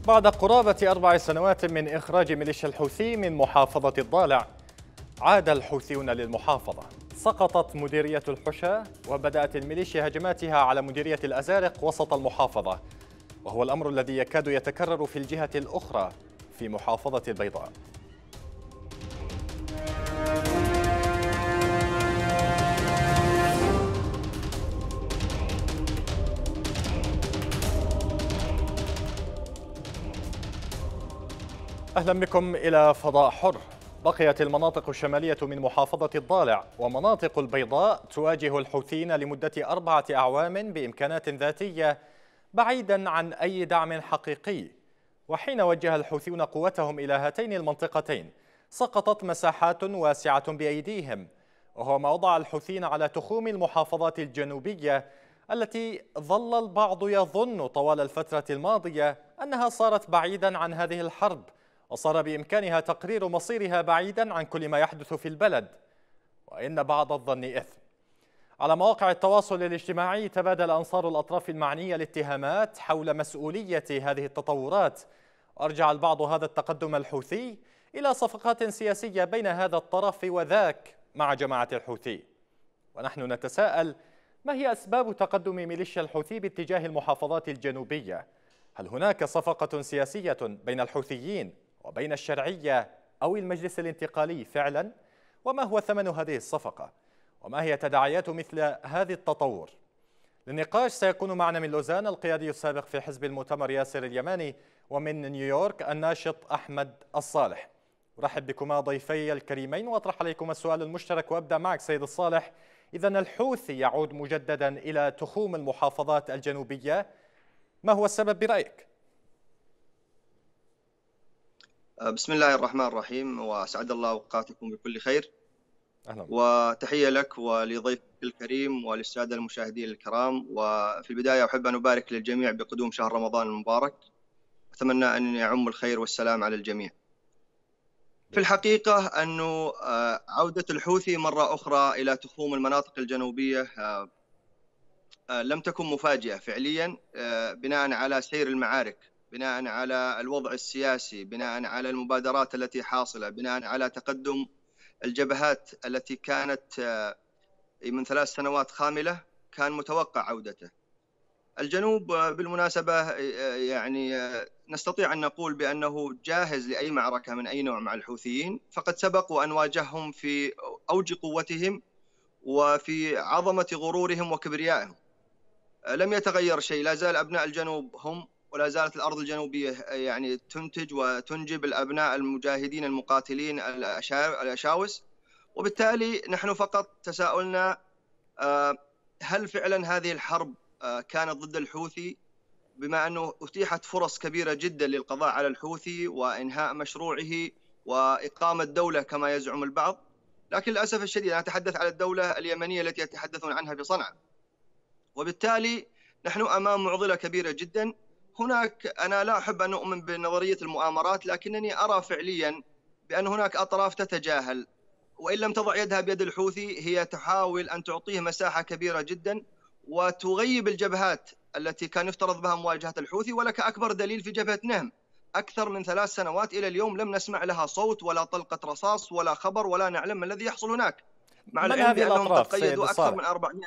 بعد قرابة 4 سنوات من إخراج ميليشيا الحوثي من محافظة الضالع، عاد الحوثيون للمحافظة. سقطت مديرية الحشا وبدأت الميليشيا هجماتها على مديرية الأزارق وسط المحافظة، وهو الأمر الذي يكاد يتكرر في الجهة الأخرى في محافظة البيضاء. أهلا بكم إلى فضاء حر. بقيت المناطق الشمالية من محافظة الضالع ومناطق البيضاء تواجه الحوثيين لمدة 4 أعوام بإمكانات ذاتية بعيدا عن أي دعم حقيقي. وحين وجه الحوثيون قوتهم إلى هاتين المنطقتين سقطت مساحات واسعة بأيديهم، وهو ما وضع الحوثيين على تخوم المحافظات الجنوبية التي ظل البعض يظن طوال الفترة الماضية أنها صارت بعيدا عن هذه الحرب، وصار بإمكانها تقرير مصيرها بعيدا عن كل ما يحدث في البلد، وإن بعض الظن إثم. على مواقع التواصل الاجتماعي تبادل أنصار الأطراف المعنية الاتهامات حول مسؤولية هذه التطورات، وأرجع البعض هذا التقدم الحوثي إلى صفقات سياسية بين هذا الطرف وذاك مع جماعة الحوثي. ونحن نتساءل: ما هي أسباب تقدم ميليشيا الحوثي باتجاه المحافظات الجنوبية؟ هل هناك صفقة سياسية بين الحوثيين وبين الشرعية أو المجلس الانتقالي فعلا؟ وما هو ثمن هذه الصفقة؟ وما هي تداعيات مثل هذه التطور؟ للنقاش سيكون معنا من لوزان القيادي السابق في حزب المؤتمر ياسر اليماني، ومن نيويورك الناشط أحمد الصالح. أرحب بكما ضيفي الكريمين وأطرح عليكم السؤال المشترك، وأبدأ معك سيد الصالح. إذن الحوثي يعود مجددا إلى تخوم المحافظات الجنوبية، ما هو السبب برأيك؟ بسم الله الرحمن الرحيم، وأسعد الله أوقاتكم بكل خير. أهلا. وتحية لك ولضيفك الكريم وللسادة المشاهدين الكرام. وفي البداية أحب أن أبارك للجميع بقدوم شهر رمضان المبارك، أتمنى أن يعم الخير والسلام على الجميع. في الحقيقة أنه عودة الحوثي مرة أخرى إلى تخوم المناطق الجنوبية لم تكن مفاجئة فعليا، بناء على سير المعارك، بناء على الوضع السياسي، بناء على المبادرات التي حاصلة، بناء على تقدم الجبهات التي كانت من 3 سنوات خاملة، كان متوقع عودته. الجنوب بالمناسبة يعني نستطيع أن نقول بأنه جاهز لأي معركة من أي نوع مع الحوثيين، فقد سبق وأن واجههم في أوج قوتهم وفي عظمة غرورهم وكبريائهم. لم يتغير شيء، لا زال أبناء الجنوب هم، ولا زالت الأرض الجنوبية يعني تنتج وتنجب الأبناء المجاهدين المقاتلين الأشاوس. وبالتالي نحن فقط تساؤلنا: هل فعلا هذه الحرب كانت ضد الحوثي؟ بما أنه أتيحت فرص كبيرة جدا للقضاء على الحوثي وإنهاء مشروعه وإقامة دولة كما يزعم البعض، لكن للأسف الشديد أنا أتحدث على الدولة اليمنية التي يتحدثون عنها في صنعاء. وبالتالي نحن أمام معضلة كبيرة جدا. هناك، أنا لا أحب أن أؤمن بنظرية المؤامرات، لكنني أرى فعليا بأن هناك أطراف تتجاهل، وإن لم تضع يدها بيد الحوثي هي تحاول أن تعطيه مساحة كبيرة جدا وتغيب الجبهات التي كان يفترض بها مواجهة الحوثي. ولك أكبر دليل في جبهة نهم، أكثر من 3 سنوات إلى اليوم لم نسمع لها صوت ولا طلقة رصاص ولا خبر، ولا نعلم ما الذي يحصل هناك، مع العلم بأنهم قد قيدوا أكثر من 400.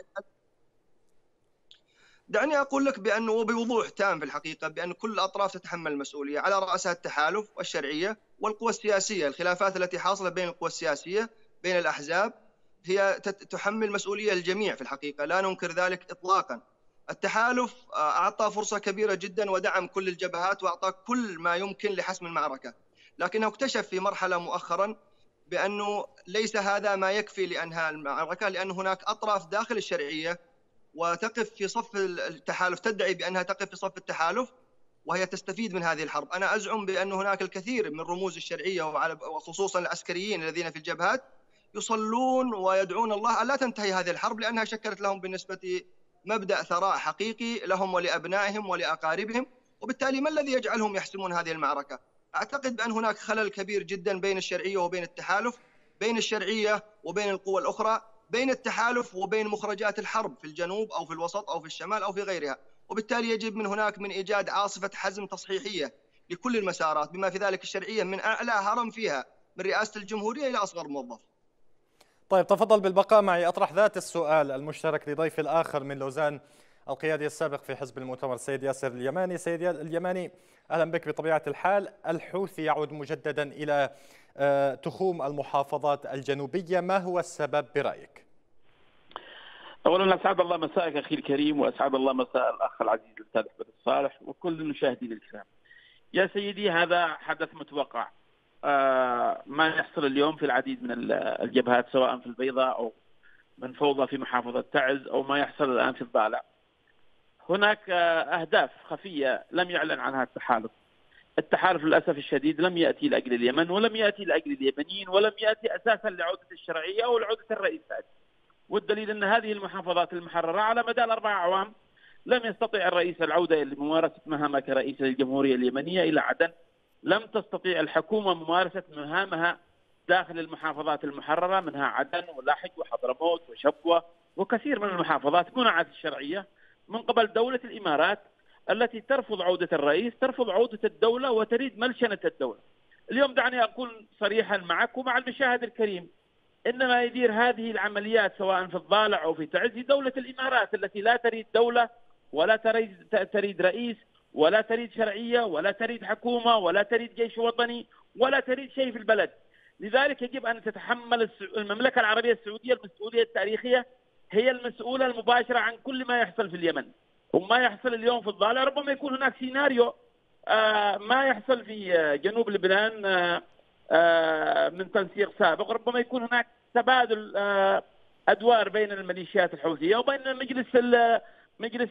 دعني أقول لك بأنه وبوضوح تام في الحقيقة بأن كل الأطراف تتحمل المسؤولية، على رأسها التحالف والشرعية والقوى السياسية. الخلافات التي حاصلة بين القوى السياسية بين الأحزاب هي تحمل مسؤولية الجميع في الحقيقة، لا ننكر ذلك إطلاقا. التحالف أعطى فرصة كبيرة جدا ودعم كل الجبهات وأعطى كل ما يمكن لحسم المعركة، لكنه اكتشف في مرحلة مؤخرا بأنه ليس هذا ما يكفي لأنهاء المعركة، لأن هناك أطراف داخل الشرعية وتقف في صف التحالف، تدعي بأنها تقف في صف التحالف وهي تستفيد من هذه الحرب. أنا أزعم بأن هناك الكثير من رموز الشرعية وخصوصا العسكريين الذين في الجبهات يصلون ويدعون الله ألا تنتهي هذه الحرب، لأنها شكلت لهم بالنسبة مبدأ ثراء حقيقي لهم ولأبنائهم ولأقاربهم. وبالتالي ما الذي يجعلهم يحسمون هذه المعركة؟ أعتقد بأن هناك خلل كبير جدا بين الشرعية وبين التحالف، بين الشرعية وبين القوى الأخرى، بين التحالف وبين مخرجات الحرب في الجنوب أو في الوسط أو في الشمال أو في غيرها. وبالتالي يجب من هناك من إيجاد عاصفة حزم تصحيحية لكل المسارات بما في ذلك الشرعية من أعلى هرم فيها من رئاسة الجمهورية إلى أصغر موظف. طيب تفضل بالبقاء معي، أطرح ذات السؤال المشترك لضيف الآخر من لوزان، القيادي السابق في حزب المؤتمر السيد ياسر اليماني. سيد اليماني، أهلا بك. بطبيعة الحال الحوثي يعود مجددا إلى تخوم المحافظات الجنوبية، ما هو السبب برأيك؟ اولا اسعد الله مساءك اخي الكريم، واسعد الله مساء الاخ العزيز الاستاذ احمد الصالح وكل المشاهدين الكرام. يا سيدي، هذا حدث متوقع. ما يحصل اليوم في العديد من الجبهات، سواء في البيضاء او من فوضى في محافظه تعز او ما يحصل الان في الضالع. هناك اهداف خفيه لم يعلن عنها التحالف. التحالف للاسف الشديد لم ياتي لاجل اليمن، ولم ياتي لاجل اليمنيين، ولم ياتي اساسا لعوده الشرعيه او لعوده الرئيس سعد. والدليل أن هذه المحافظات المحررة على مدى 4 أعوام لم يستطيع الرئيس العودة لممارسة مهامه كرئيس للجمهورية اليمنية إلى عدن. لم تستطيع الحكومة ممارسة مهامها داخل المحافظات المحررة، منها عدن ولاحج وحضرموت وشبوة وكثير من المحافظات منعت الشرعية من قبل دولة الإمارات التي ترفض عودة الرئيس، ترفض عودة الدولة وتريد ملشنة الدولة. اليوم دعني أكون صريحا معك ومع المشاهد الكريم، إنما يدير هذه العمليات سواء في الضالع أو في تعز دولة الإمارات التي لا تريد دولة ولا تريد رئيس ولا تريد شرعية ولا تريد حكومة ولا تريد جيش وطني ولا تريد شيء في البلد. لذلك يجب أن تتحمل المملكة العربية السعودية المسؤولية التاريخية، هي المسؤولة المباشرة عن كل ما يحصل في اليمن وما يحصل اليوم في الضالع. ربما يكون هناك سيناريو ما يحصل في جنوب لبنان من تنسيق سابق، ربما يكون هناك تبادل ادوار بين الميليشيات الحوثيه وبين مجلس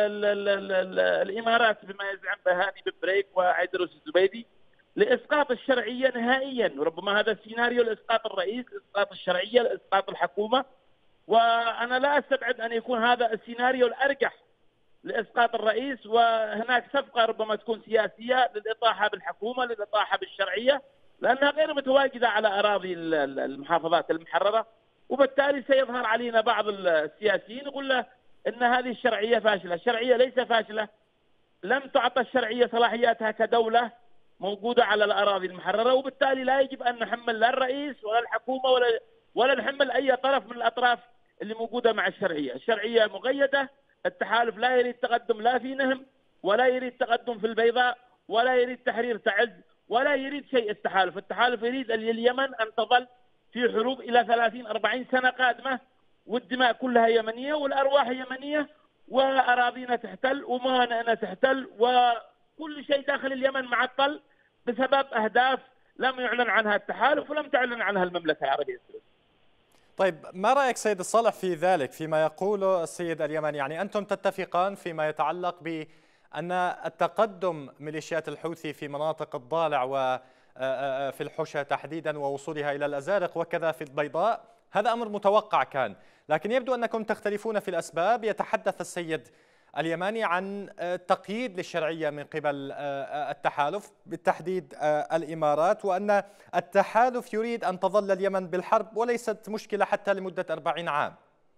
الامارات بما يزعم بهاني بن بريك وعيدروس الزبيدي لاسقاط الشرعيه نهائيا. وربما هذا السيناريو لاسقاط الرئيس، لاسقاط الشرعيه، لاسقاط الحكومه، وانا لا استبعد ان يكون هذا السيناريو الارجح لاسقاط الرئيس، وهناك صفقه ربما تكون سياسيه للاطاحه بالحكومه، للاطاحه بالشرعيه، لأنها غير متواجدة على أراضي المحافظات المحررة. وبالتالي سيظهر علينا بعض السياسيين يقول له إن هذه الشرعية فاشلة. الشرعية ليس فاشلة، لم تعطى الشرعية صلاحياتها كدولة موجودة على الأراضي المحررة، وبالتالي لا يجب أن نحمل لا الرئيس ولا الحكومة ولا نحمل أي طرف من الأطراف اللي موجودة مع الشرعية. الشرعية مقيدة. التحالف لا يريد تقدم لا في نهم ولا يريد تقدم في البيضاء ولا يريد تحرير تعز ولا يريد شيء. التحالف يريد اليمن أن تظل في حروب إلى 30-40 سنة قادمة، والدماء كلها يمنية والأرواح يمنية وأراضينا تحتل وموانئنا تحتل وكل شيء داخل اليمن معطل بسبب أهداف لم يعلن عنها التحالف ولم تعلن عنها المملكة العربية السعودية. طيب ما رأيك سيد الصالح في ذلك فيما يقوله السيد اليماني؟ يعني أنتم تتفقان فيما يتعلق بأن التقدم ميليشيات الحوثي في مناطق الضالع وفي الحوشة تحديدا ووصولها إلى الأزارق وكذا في البيضاء هذا أمر متوقع كان، لكن يبدو أنكم تختلفون في الأسباب. يتحدث السيد اليماني عن تقييد للشرعية من قبل التحالف بالتحديد الإمارات، وأن التحالف يريد أن تظل اليمن بالحرب وليست مشكلة حتى لمدة 40 عام.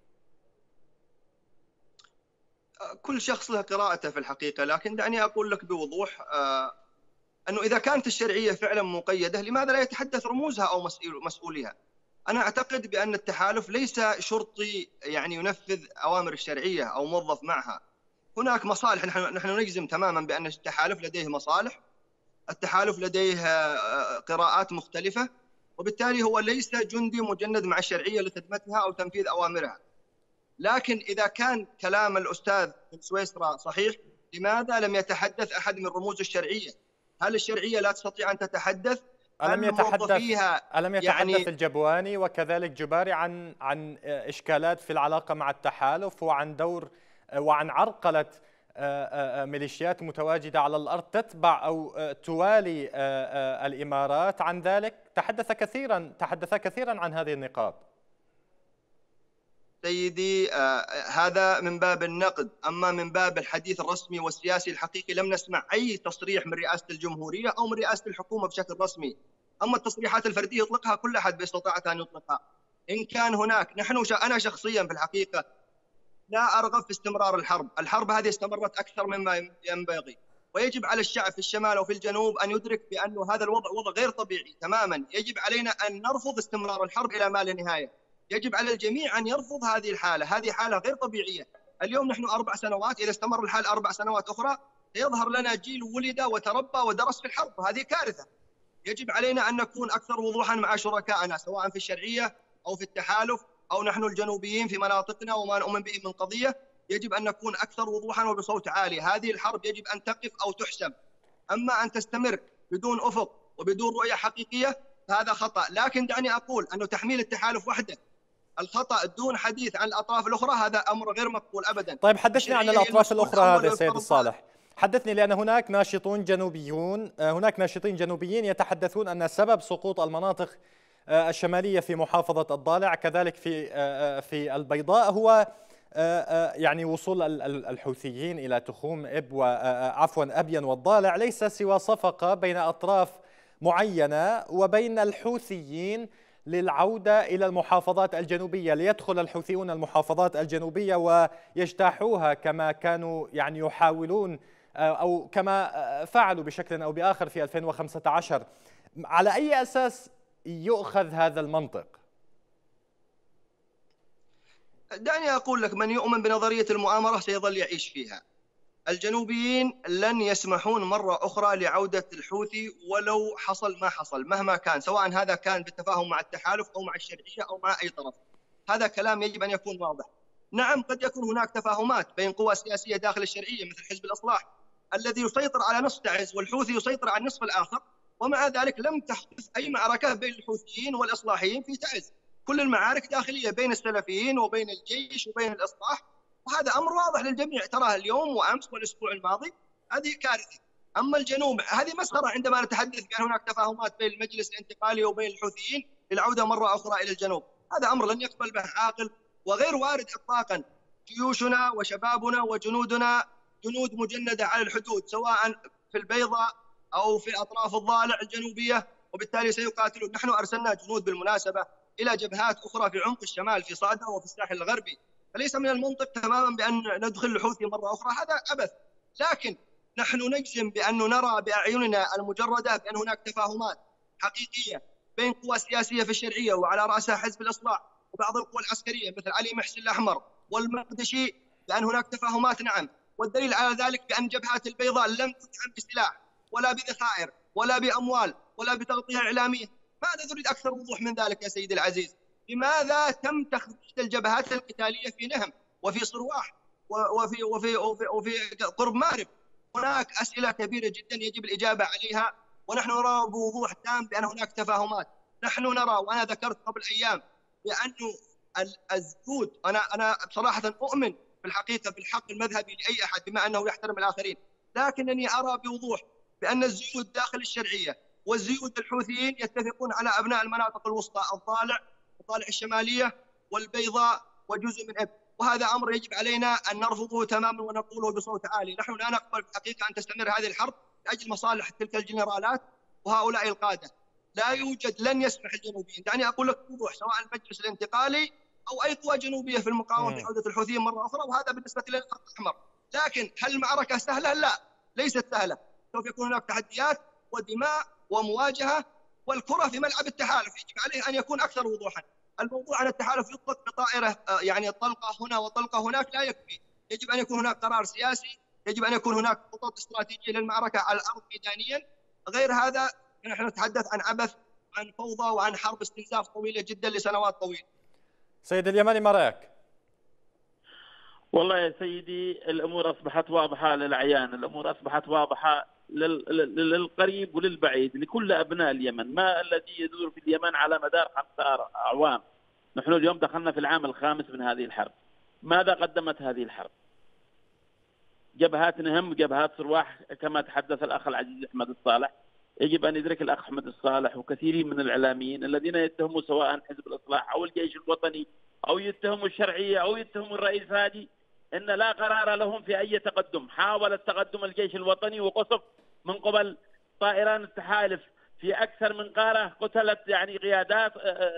كل شخص له قراءته في الحقيقة، لكن دعني أقول لك بوضوح أنه إذا كانت الشرعية فعلا مقيدة لماذا لا يتحدث رموزها أو مسؤوليها؟ أنا أعتقد بأن التحالف ليس شرطي يعني ينفذ أوامر الشرعية أو موظف معها. هناك مصالح، نحن نجزم تماما بأن التحالف لديه مصالح، التحالف لديه قراءات مختلفة، وبالتالي هو ليس جندي مجند مع الشرعية لخدمتها أو تنفيذ أوامرها. لكن إذا كان كلام الأستاذ بن سويسرا صحيح، لماذا لم يتحدث أحد من رموز الشرعية؟ هل الشرعية لا تستطيع أن تتحدث؟ ألم يتحدث الجبواني وكذلك جباري عن إشكالات في العلاقة مع التحالف وعن دور وعن عرقلة ميليشيات متواجدة على الأرض تتبع أو توالي الإمارات؟ عن ذلك تحدث كثيرا عن هذه النقاط. سيدي هذا من باب النقد، أما من باب الحديث الرسمي والسياسي الحقيقي لم نسمع أي تصريح من رئاسة الجمهورية أو من رئاسة الحكومة بشكل رسمي. أما التصريحات الفردية يطلقها كل أحد باستطاعته أن يطلقها. إن كان هناك أنا شخصيا في الحقيقة لا أرغب في استمرار الحرب هذه استمرت أكثر مما ينبغي. ويجب على الشعب في الشمال أو في الجنوب أن يدرك بأن هذا الوضع وضع غير طبيعي تماما. يجب علينا أن نرفض استمرار الحرب إلى ما لا نهاية. يجب على الجميع أن يرفض هذه الحالة، هذه حالة غير طبيعية. اليوم نحن 4 سنوات، إذا استمر الحال 4 سنوات أخرى سيظهر لنا جيل ولد وتربى ودرس في الحرب، وهذه كارثة. يجب علينا أن نكون أكثر وضوحا مع شركائنا سواء في الشرعية أو في التحالف أو نحن الجنوبيين في مناطقنا وما نؤمن به من قضية. يجب أن نكون أكثر وضوحا وبصوت عالي. هذه الحرب يجب أن تقف أو تحسم، أما أن تستمر بدون أفق وبدون رؤية حقيقية فهذا خطأ. لكن دعني أقول أن تحميل التحالف وحده الخطأ دون حديث عن الأطراف الأخرى هذا أمر غير مقبول أبدا. طيب حدثني عن الأطراف الأخرى هذا سيد الصالح، حدثني، لأن هناك ناشطين جنوبيين يتحدثون أن سبب سقوط المناطق الشمالية في محافظة الضالع كذلك في البيضاء هو يعني وصول الحوثيين إلى تخوم أبين والضالع، ليس سوى صفقة بين أطراف معينة وبين الحوثيين للعودة إلى المحافظات الجنوبية، ليدخل الحوثيون المحافظات الجنوبية ويجتاحوها كما كانوا يعني يحاولون أو كما فعلوا بشكل أو بآخر في 2015. على أي أساس يؤخذ هذا المنطق؟ دعني أقول لك، من يؤمن بنظرية المؤامرة سيظل يعيش فيها. الجنوبيين لن يسمحون مرة أخرى لعودة الحوثي ولو حصل ما حصل مهما كان، سواء هذا كان بالتفاهم مع التحالف أو مع الشرعية أو مع أي طرف. هذا كلام يجب أن يكون واضح. نعم قد يكون هناك تفاهمات بين قوى سياسية داخل الشرعية مثل حزب الإصلاح الذي يسيطر على نصف تعز والحوثي يسيطر على النصف الآخر، ومع ذلك لم تحدث أي معركة بين الحوثيين والإصلاحيين في تعز. كل المعارك داخلية بين السلفيين وبين الجيش وبين الإصلاح، وهذا أمر واضح للجميع تراه اليوم وأمس والأسبوع الماضي. هذه كارثة. أما الجنوب هذه مسخرة عندما نتحدث بأن هناك تفاهمات بين المجلس الانتقالي وبين الحوثيين للعودة مرة أخرى إلى الجنوب. هذا أمر لن يقبل به عاقل وغير وارد إطلاقا. جيوشنا وشبابنا وجنودنا جنود مجندة على الحدود سواء في البيضاء أو في أطراف الضالع الجنوبية، وبالتالي سيقاتلون. نحن أرسلنا جنود بالمناسبة إلى جبهات أخرى في عمق الشمال في صعدة وفي الساحل الغربي، فليس من المنطق تماما بأن ندخل الحوثي مرة أخرى، هذا عبث. لكن نحن نجزم بأن نرى بأعيننا المجردة بأن هناك تفاهمات حقيقية بين قوى سياسية في الشرعية وعلى رأسها حزب الإصلاح وبعض القوى العسكرية مثل علي محسن الأحمر والمقدشي، بأن هناك تفاهمات. نعم، والدليل على ذلك بأن جبهات البيضاء لم تدعم بسلاح ولا بذخائر ولا بأموال ولا بتغطية إعلامية. ماذا تريد أكثر وضوح من ذلك يا سيدي العزيز؟ لماذا تم تخطيط الجبهات القتالية في نهم وفي صرواح وفي قرب مارب؟ هناك أسئلة كبيرة جدا يجب الإجابة عليها، ونحن نرى بوضوح تام بأن هناك تفاهمات. نحن نرى، وأنا ذكرت قبل أيام، بأنه الزهود، أنا بصراحة أؤمن في الحقيقة بالحق المذهبي لأي أحد بما أنه يحترم الآخرين، لكنني أرى بوضوح بأن الزيود داخل الشرعية والزيود الحوثيين يتفقون على أبناء المناطق الوسطى، الضالع الشمالية والبيضاء وجزء من إب، وهذا أمر يجب علينا أن نرفضه تماما ونقوله بصوت عالي. نحن لا نقبل في الحقيقة أن تستمر هذه الحرب لأجل مصالح تلك الجنرالات وهؤلاء القادة. لا يوجد، لن يسمح الجنوبيين، دعني أقول لك بوضوح، سواء المجلس الانتقالي أو أي قوى جنوبية في المقاومة بعودة الحوثيين مرة أخرى، وهذا بالنسبة للخط الأحمر. لكن هل المعركة سهلة؟ لا، ليست سهلة. سوف يكون هناك تحديات ودماء ومواجهة، والكرة في ملعب التحالف يجب عليه أن يكون أكثر وضوحا. الموضوع عن التحالف يطلق بطائرة يعني طلقة هنا وطلقة هناك لا يكفي. يجب أن يكون هناك قرار سياسي، يجب أن يكون هناك خطط استراتيجية للمعركة على الأرض ميدانيا. غير هذا نحن نتحدث عن عبث، عن فوضى، وعن حرب استنزاف طويلة جدا لسنوات طويلة. سيد اليماني، ما رأيك؟ والله يا سيدي الأمور أصبحت واضحة للعيان، الأمور أصبحت واضحة للقريب وللبعيد، لكل أبناء اليمن. ما الذي يدور في اليمن على مدار 5 أعوام؟ نحن اليوم دخلنا في العام الخامس من هذه الحرب. ماذا قدمت هذه الحرب؟ جبهات نهم، جبهات صرواح، كما تحدث الأخ العزيز أحمد الصالح. يجب أن يدرك الأخ أحمد الصالح وكثيرين من الإعلاميين الذين يتهموا سواء حزب الإصلاح أو الجيش الوطني أو يتهموا الشرعية أو يتهموا الرئيس هادي إن لا قرار لهم في أي تقدم. حاول التقدم الجيش الوطني وقصف من قبل طائران التحالف في أكثر من قارة، قتلت يعني قيادات،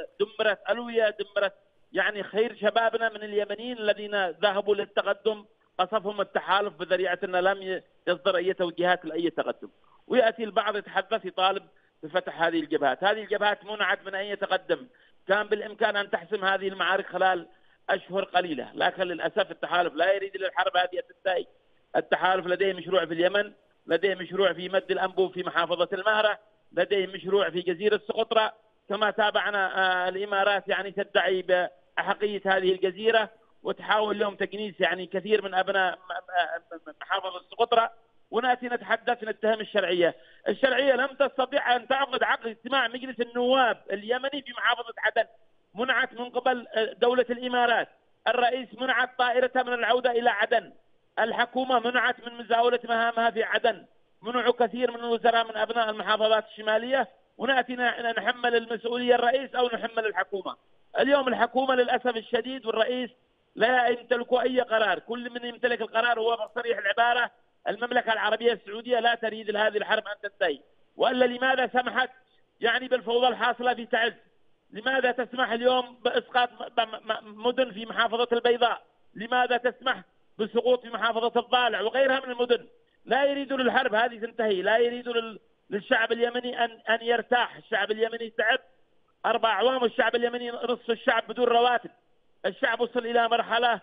دمرت ألوية، دمرت يعني خير شبابنا من اليمنيين الذين ذهبوا للتقدم قصفهم التحالف بذريعة أن لم يصدر أي توجيهات لأي تقدم، ويأتي البعض يتحدث يطالب بفتح هذه الجبهات. هذه الجبهات منعت من أي تقدم، كان بالإمكان أن تحسم هذه المعارك خلال أشهر قليلة، لكن للأسف التحالف لا يريد الحرب هذه تنتهي. التحالف لديه مشروع في اليمن، لديه مشروع في مد الأنبوب في محافظة المهرة، لديه مشروع في جزيرة سقطرى، كما تابعنا الإمارات يعني تدعي بأحقية هذه الجزيرة وتحاول اليوم تكنيس يعني كثير من أبناء محافظة سقطرى. ونأتي نتحدث نتهم الشرعية. الشرعية لم تستطيع أن تعقد عقد اجتماع مجلس النواب اليمني في محافظة عدن، منعت من قبل دولة الإمارات، الرئيس منعت طائرته من العودة إلى عدن، الحكومة منعت من مزاولة مهامها في عدن، منعوا كثير من الوزراء من أبناء المحافظات الشمالية، ونأتي نحمل المسؤولية الرئيس أو نحمل الحكومة. اليوم الحكومة للأسف الشديد والرئيس لا يمتلكوا أي قرار، كل من يمتلك القرار هو بصريح العبارة المملكة العربية السعودية لا تريد هذه الحرب أن تنتهي. وإلا لماذا سمحت يعني بالفوضى الحاصلة في تعز؟ لماذا تسمح اليوم بإسقاط مدن في محافظة البيضاء؟ لماذا تسمح بالسقوط في محافظة الضالع وغيرها من المدن؟ لا يريدون الحرب هذه تنتهي، لا يريدون للشعب اليمني أن يرتاح. الشعب اليمني تعب 4 أعوام، والشعب اليمني نصف الشعب بدون رواتب. الشعب وصل إلى مرحلة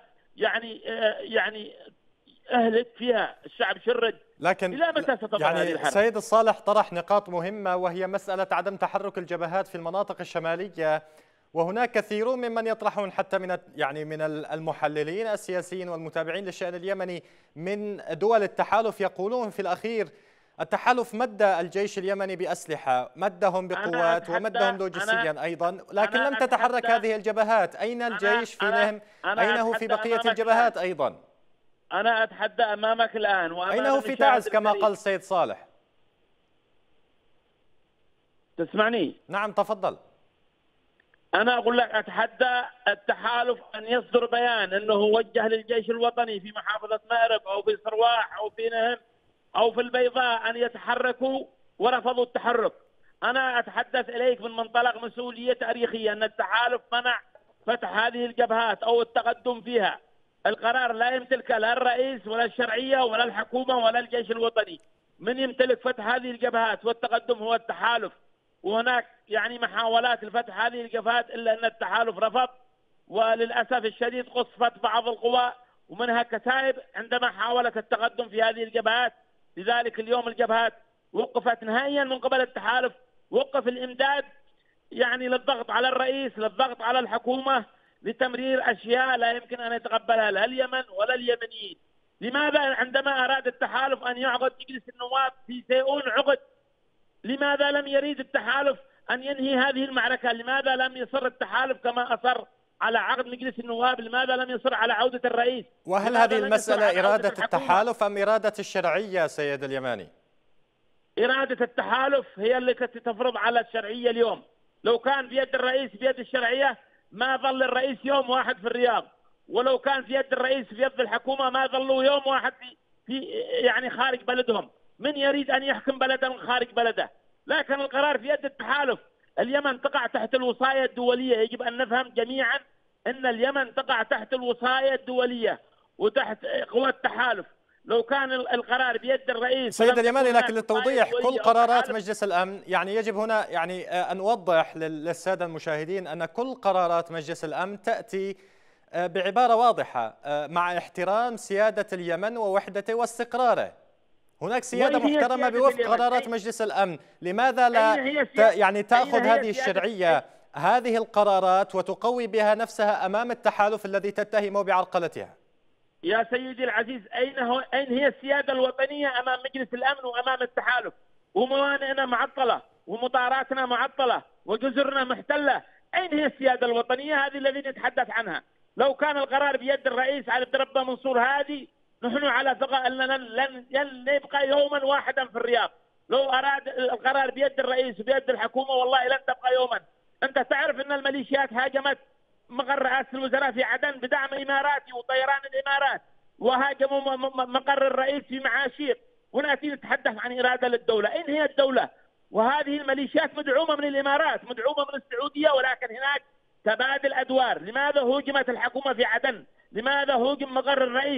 يعني أهلك فيها، الشعب شرد. لكن إلى متى ستظل يعني هذه الحرب؟ سيد الصالح طرح نقاط مهمة، وهي مسألة عدم تحرك الجبهات في المناطق الشمالية، وهناك كثيرون ممن يطرحون حتى من المحللين السياسيين والمتابعين للشأن اليمني من دول التحالف يقولون في الأخير التحالف مد الجيش اليمني بأسلحة، مدهم بقوات ومدهم لوجستيا أيضا، لكن لم تتحرك هذه الجبهات. أين الجيش فيهم؟ أين هو في بقية الجبهات أيضا؟ أنا أتحدى أمامك الآن أين هو في تعز كما قال السيد صالح؟ تسمعني؟ نعم تفضل. أنا أقول لك أتحدى التحالف أن يصدر بيان أنه وجه للجيش الوطني في محافظة مأرب أو في صرواح أو في نهم أو في البيضاء أن يتحركوا ورفضوا التحرك. أنا أتحدث إليك من منطلق مسؤولية تاريخية أن التحالف منع فتح هذه الجبهات أو التقدم فيها. القرار لا يمتلكه لا الرئيس ولا الشرعية ولا الحكومة ولا الجيش الوطني. من يمتلك فتح هذه الجبهات والتقدم هو التحالف، وهناك يعني محاولات لفتح هذه الجبهات إلا أن التحالف رفض، وللأسف الشديد قصفت بعض القوى ومنها كتائب عندما حاولت التقدم في هذه الجبهات. لذلك اليوم الجبهات وقفت نهائيا من قبل التحالف، وقف الإمداد يعني للضغط على الرئيس، للضغط على الحكومة، لتمرير أشياء لا يمكن أن يتقبلها لا اليمن ولا اليمنيين. لماذا عندما أراد التحالف أن يعقد مجلس النواب في سيئون عقد؟ لماذا لم يريد التحالف أن ينهي هذه المعركة؟ لماذا لم يصر التحالف كما أصر على عقد مجلس النواب؟ لماذا لم يصر على عودة الرئيس؟ وهل هذه المسألة إرادة التحالف أم إرادة الشرعية سيد اليماني؟ إرادة التحالف هي التي تفرض على الشرعية اليوم. لو كان بيد الرئيس بيد الشرعية ما ظل الرئيس يوم واحد في الرياض، ولو كان في يد الرئيس في يد الحكومة ما ظلوا يوم واحد في يعني خارج بلدهم. من يريد أن يحكم بلدا من خارج بلده؟ لكن القرار في يد التحالف. اليمن تقع تحت الوصاية الدولية، يجب أن نفهم جميعا أن اليمن تقع تحت الوصاية الدولية وتحت قوى التحالف. لو كان القرار بيد الرئيس سيد اليماني، لكن للتوضيح كل قرارات مجلس الأمن، يعني يجب هنا يعني أن أوضح للسادة المشاهدين أن كل قرارات مجلس الأمن تأتي بعبارة واضحة مع احترام سيادة اليمن ووحدته واستقراره. هناك سيادة محترمة بوفق قرارات مجلس الأمن، لماذا لا يعني تأخذ هذه الشرعية هذه القرارات وتقوي بها نفسها أمام التحالف الذي تتهمه بعرقلتها؟ يا سيدي العزيز، أين هي السيادة الوطنية أمام مجلس الأمن وأمام التحالف؟ وموانئنا معطلة ومطاراتنا معطلة وجزرنا محتلة. أين هي السيادة الوطنية؟ هذه الذي نتحدث عنها. لو كان القرار بيد الرئيس عبد ربه منصور هادي نحن على ثقة أننا لن يبقى يوما واحدا في الرياض. لو أراد القرار بيد الرئيس وبيد الحكومة والله لن تبقى يوما. أنت تعرف أن الميليشيات هاجمت مقر رئاسة الوزراء في عدن بدعم إماراتي وطيران الإمارات، وهاجموا مقر الرئيس في معاشير، ونأتي نتحدث عن إرادة للدولة. أين هي الدولة؟ وهذه الميليشيات مدعومة من الإمارات، مدعومة من السعودية، ولكن هناك تبادل أدوار. لماذا هوجمت الحكومة في عدن؟ لماذا هوجم مقر الرئيس؟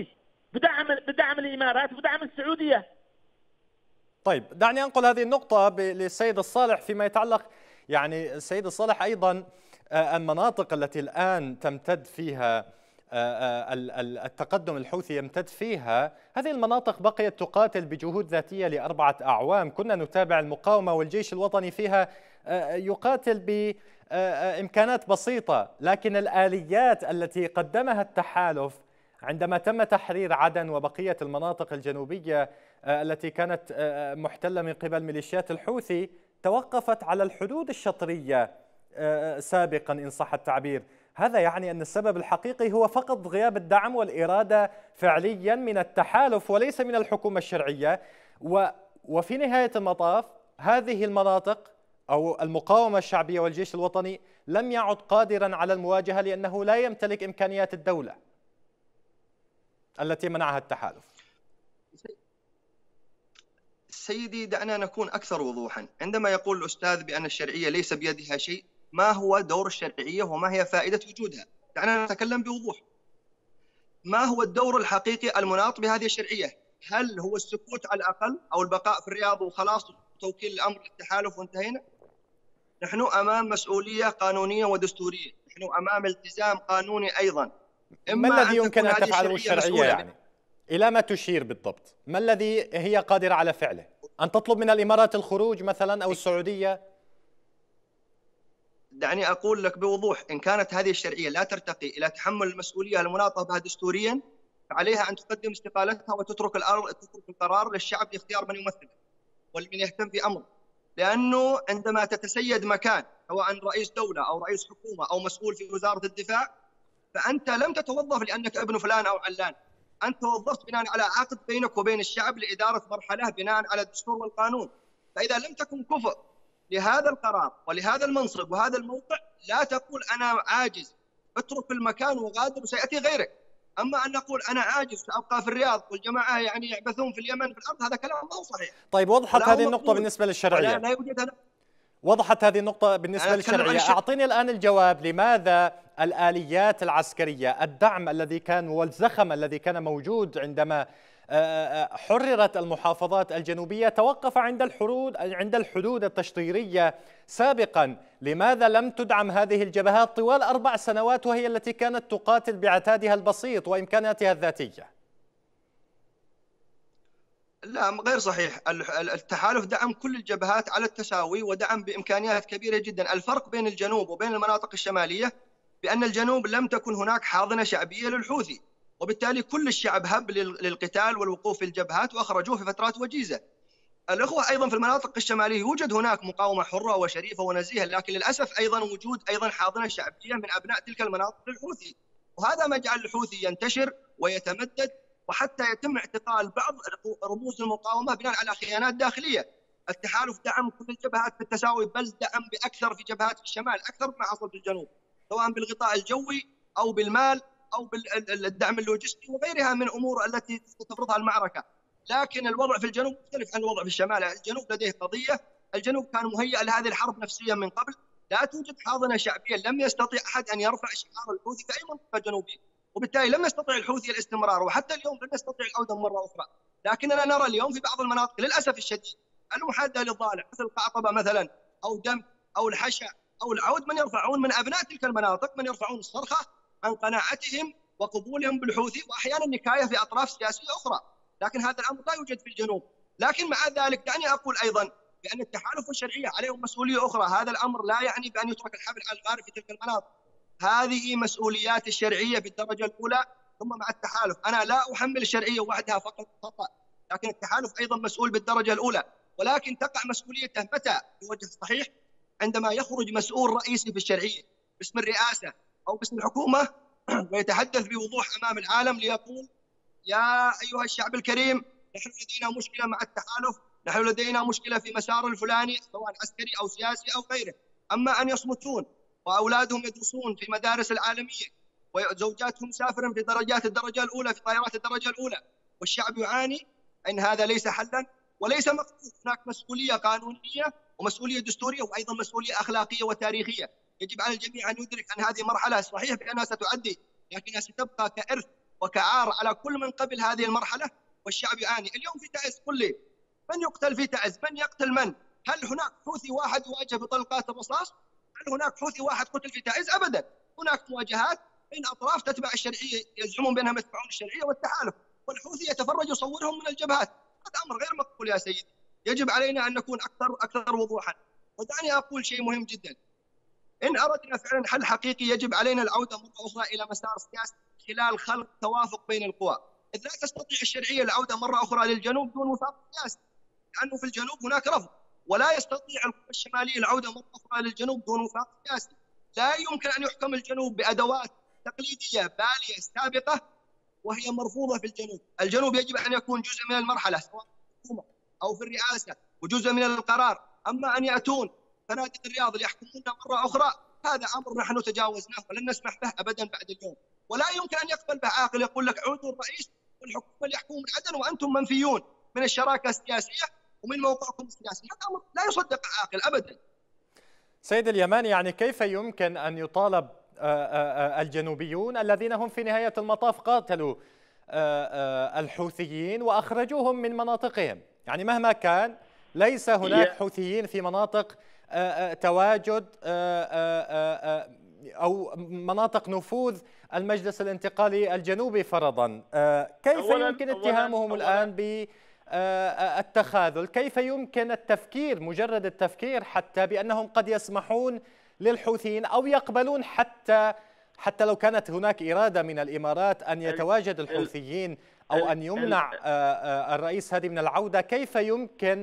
بدعم الامارات وبدعم السعوديه. طيب دعني انقل هذه النقطة للسيد الصالح فيما يتعلق، يعني السيد الصالح ايضا المناطق التي الان تمتد فيها التقدم الحوثي يمتد فيها، هذه المناطق بقيت تقاتل بجهود ذاتية لأربعة أعوام. كنا نتابع المقاومة والجيش الوطني فيها يقاتل بإمكانات بسيطة، لكن الآليات التي قدمها التحالف عندما تم تحرير عدن وبقية المناطق الجنوبية التي كانت محتلة من قبل ميليشيات الحوثي توقفت على الحدود الشطرية سابقا إن صح التعبير. هذا يعني أن السبب الحقيقي هو فقط غياب الدعم والإرادة فعليا من التحالف وليس من الحكومة الشرعية. وفي نهاية المطاف هذه المناطق أو المقاومة الشعبية والجيش الوطني لم يعد قادرا على المواجهة لأنه لا يمتلك إمكانيات الدولة التي منعها التحالف. سيدي دعنا نكون أكثر وضوحا. عندما يقول الأستاذ بأن الشرعية ليس بيدها شيء، ما هو دور الشرعية وما هي فائدة وجودها؟ دعنا نتكلم بوضوح. ما هو الدور الحقيقي المناط بهذه الشرعية؟ هل هو السكوت على الأقل أو البقاء في الرياض وخلاص توكيل الأمر للتحالف وانتهينا؟ نحن أمام مسؤولية قانونية ودستورية، نحن أمام التزام قانوني أيضا. ما الذي يمكن أن تفعله الشرعية يعني؟ إلى ما تشير بالضبط؟ ما الذي هي قادرة على فعله؟ أن تطلب من الإمارات الخروج مثلا أو السعودية؟ دعني أقول لك بوضوح، إن كانت هذه الشرعية لا ترتقي إلى تحمل المسؤولية المناطة بها دستوريا فعليها أن تقدم استقالتها وتترك القرار للشعب لاختيار من يمثله ومن يهتم في أمره. لأنه عندما تتسيد مكان سواء رئيس دولة أو رئيس حكومة أو مسؤول في وزارة الدفاع، فأنت لم تتوظف لأنك ابن فلان أو علان، أنت توظفت بناء على عقد بينك وبين الشعب لإدارة مرحلة بناء على الدستور والقانون. فإذا لم تكن كفء لهذا القرار ولهذا المنصب وهذا الموقع، لا تقول أنا عاجز اترك المكان وغادر وسيأتي غيرك. أما أن نقول أنا عاجز سأبقى في الرياض والجماعة يعني يعبثون في اليمن في الأرض، هذا كلام ما هو صحيح. طيب وضحت هذه النقطة بالنسبة للشرعية. لا يوجد. وضحت هذه النقطة بالنسبة للشرعية. أعطيني الآن الجواب، لماذا الآليات العسكرية، الدعم الذي كان والزخم الذي كان موجود عندما حررت المحافظات الجنوبية توقف عند الحدود التشطيرية سابقا؟ لماذا لم تدعم هذه الجبهات طوال 4 سنوات وهي التي كانت تقاتل بعتادها البسيط وإمكاناتها الذاتية؟ لا غير صحيح. التحالف دعم كل الجبهات على التساوي ودعم بإمكانيات كبيرة جدا. الفرق بين الجنوب وبين المناطق الشمالية بأن الجنوب لم تكن هناك حاضنة شعبية للحوثي، وبالتالي كل الشعب هب للقتال والوقوف في الجبهات وأخرجوه في فترات وجيزة. الأخوة أيضا في المناطق الشمالية يوجد هناك مقاومة حرة وشريفة ونزيهة، لكن للأسف أيضا وجود أيضا حاضنة شعبية من أبناء تلك المناطق للحوثي، وهذا ما جعل الحوثي ينتشر ويتمدد وحتى يتم اعتقال بعض رموز المقاومة بناء على خيانات داخلية. التحالف دعم كل الجبهات بالتساوي، بل دعم بأكثر في جبهات في الشمال أكثر مما حصل في الجنوب، سواء بالغطاء الجوي أو بالمال أو بالدعم اللوجستي وغيرها من أمور التي تفرضها المعركة. لكن الوضع في الجنوب مختلف عن الوضع في الشمال. الجنوب لديه قضية، الجنوب كان مهيئ لهذه الحرب نفسيا من قبل، لا توجد حاضنة شعبية، لم يستطيع أحد أن يرفع شعار الحوثي في أي منطقة جنوبية، وبالتالي لم يستطيع الحوثي الاستمرار، وحتى اليوم لم يستطيع العودة مرة أخرى. لكننا نرى اليوم في بعض المناطق للأسف الشديد المحادة للضالع مثل القعطبة مثلا أو دم أو الحشا أو العود، من يرفعون من أبناء تلك المناطق من يرفعون الصرخة عن قناعتهم وقبولهم بالحوثي، وأحيانا نكاية في أطراف سياسية أخرى. لكن هذا الأمر لا يوجد في الجنوب. لكن مع ذلك دعني أقول أيضا بأن التحالف والشرعية عليهم مسؤولية أخرى. هذا الأمر لا يعني بأن يترك الحبل على الغارب في تلك المناطق، هذه مسؤوليات الشرعية بالدرجة الأولى ثم مع التحالف. أنا لا أحمل الشرعية وحدها فقط خطأ، لكن التحالف أيضا مسؤول بالدرجة الأولى، ولكن تقع مسؤوليته متى بوجه صحيح؟ عندما يخرج مسؤول رئيسي في الشرعية باسم الرئاسة أو باسم الحكومة ويتحدث بوضوح أمام العالم ليقول يا أيها الشعب الكريم، نحن لدينا مشكلة مع التحالف، نحن لدينا مشكلة في مسار الفلاني سواء عسكري أو سياسي أو غيره. أما أن يصمتون وأولادهم يدرسون في مدارس العالمية وزوجاتهم سافرين في الدرجة الأولى في طائرات الدرجة الأولى والشعب يعاني، إن هذا ليس حلا وليس مقصود. هناك مسؤولية قانونية ومسؤولية دستورية وأيضا مسؤولية أخلاقية وتاريخية. يجب على الجميع أن يدرك أن هذه مرحلة صحيح بأنها ستؤدي، لكنها ستبقى كإرث وكعار على كل من قبل هذه المرحلة، والشعب يعاني. اليوم في تعز، قل لي من يقتل في تعز؟ من يقتل من؟ هل هناك حوثي واحد يواجه بطلقات الرصاص؟ هل هناك حوثي واحد قتل في تعز؟ أبدا. هناك مواجهات بين أطراف تتبع الشرعية، يزعمون بأنهم يتبعون الشرعية والتحالف، والحوثي يتفرج يصورهم من الجبهات. هذا أمر غير مقبول يا سيدي. يجب علينا أن نكون أكثر وضوحا. ودعني أقول شيء مهم جدا. إن أردنا فعلا حل حقيقي يجب علينا العودة مرة أخرى إلى مسار سياسي خلال خلق توافق بين القوى. إذ لا تستطيع الشرعية العودة مرة أخرى للجنوب دون وفاق سياسي، لأنه في الجنوب هناك رفض، ولا يستطيع القوى الشمالية العودة مرة أخرى للجنوب دون وفاق سياسي. لا يمكن أن يحكم الجنوب بأدوات تقليدية بالية سابقة وهي مرفوضة في الجنوب. الجنوب يجب أن يكون جزء من المرحلة سواء في الحكومة أو في الرئاسة وجزء من القرار. أما أن يأتون فنادق الرياض ليحكمونا مرة أخرى، هذا أمر نحن تجاوزناه ولن نسمح به أبدا بعد اليوم. ولا يمكن أن يقبل به عاقل يقول لك عودوا الرئيس والحكومة اللي يحكمون عدن وأنتم منفيون من الشراكة السياسية ومن موقعكم السياسي. هذا أمر لا يصدق عاقل أبدا. سيد اليماني، يعني كيف يمكن أن يطالب الجنوبيون الذين هم في نهاية المطاف قاتلوا الحوثيين وأخرجوهم من مناطقهم؟ يعني مهما كان ليس هناك حوثيين في مناطق تواجد أو مناطق نفوذ المجلس الانتقالي الجنوبي فرضا. كيف يمكن اتهامهم الآن بالتخاذل؟ كيف يمكن التفكير، مجرد التفكير حتى بأنهم قد يسمحون للحوثيين أو يقبلون حتى لو كانت هناك إرادة من الإمارات أن يتواجد الحوثيين أو أن يمنع الرئيس هادي من العودة؟ كيف يمكن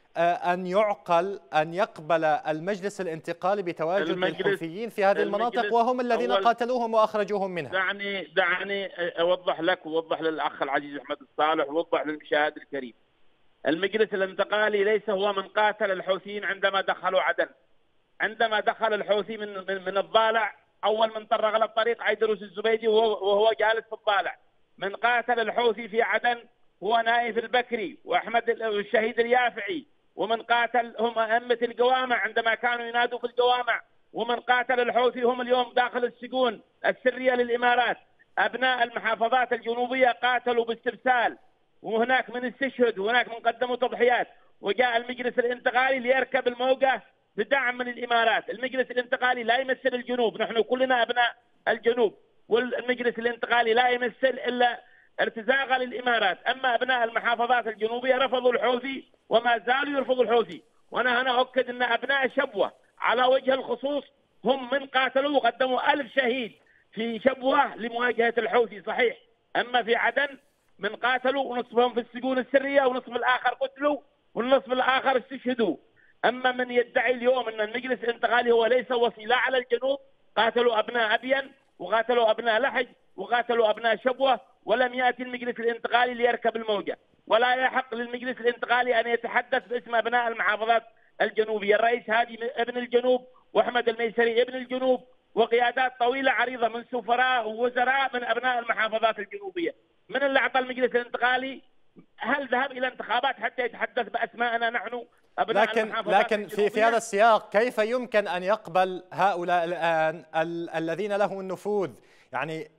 أن يعقل أن يقبل المجلس الانتقالي بتواجد الحوثيين في هذه المناطق وهم الذين قاتلوهم وأخرجوهم منها؟ دعني أوضح لك ووضح للأخ العزيز أحمد الصالح ووضح للمشاهد الكريم. المجلس الانتقالي ليس هو من قاتل الحوثيين عندما دخلوا عدن. عندما دخل الحوثي من الضالع، أول من طرق على الطريق عيدروس الزبيدي وهو جالس في الضالع. من قاتل الحوثي في عدن هو نايف البكري وأحمد الشهيد اليافعي، ومن قاتل هم أئمة الجوامع عندما كانوا ينادوا في الجوامع، ومن قاتل الحوثي هم اليوم داخل السجون السرية للإمارات. أبناء المحافظات الجنوبية قاتلوا باستبسال، وهناك من استشهد وهناك من قدموا تضحيات، وجاء المجلس الانتقالي ليركب الموجة بدعم من الإمارات. المجلس الانتقالي لا يمثل الجنوب، نحن كلنا أبناء الجنوب، والمجلس الانتقالي لا يمثل إلا ارتزاقا للإمارات. أما أبناء المحافظات الجنوبية رفضوا الحوثي وما زالوا يرفضوا الحوثي. وأنا هنا أؤكد أن أبناء شبوة على وجه الخصوص هم من قاتلوا وقدموا 1000 شهيد في شبوة لمواجهة الحوثي صحيح. أما في عدن من قاتلوا ونصفهم في السجون السرية ونصف الآخر قتلوا والنصف الآخر استشهدوا. أما من يدعي اليوم أن المجلس الانتقالي هو ليس وسيلة على الجنوب، قاتلوا أبناء أبين وقاتلوا أبناء لحج وقاتلوا أبناء شبوة، ولم يأتي المجلس الانتقالي ليركب الموجة. ولا يحق للمجلس الانتقالي أن يتحدث باسم أبناء المحافظات الجنوبية. الرئيس هادي ابن الجنوب وأحمد الميسري ابن الجنوب، وقيادات طويلة عريضة من سفراء ووزراء من أبناء المحافظات الجنوبية. من اللي أعطى المجلس الانتقالي؟ هل ذهب إلى انتخابات حتى يتحدث بأسماءنا نحن أبناء المحافظات لكن في هذا السياق كيف يمكن أن يقبل هؤلاء الآن الذين لهم النفوذ، يعني